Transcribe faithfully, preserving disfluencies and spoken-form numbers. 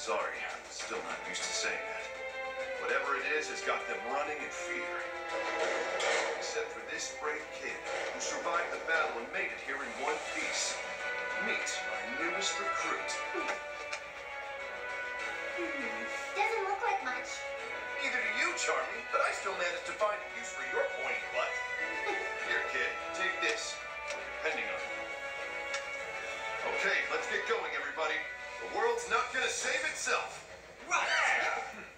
Sorry, I'm still not used to saying that. Whatever it is has got them running in fear. Except for this brave kid who survived the battle and made it here in one piece. Meet our newest recruit. Hmm. Doesn't look like much. Neither do you, Charmy, but I still managed to find a use for your pointy butt. Here, kid, take this. Depending on you. Okay, let's get going, everybody. The world's not gonna save itself. Right. Yeah.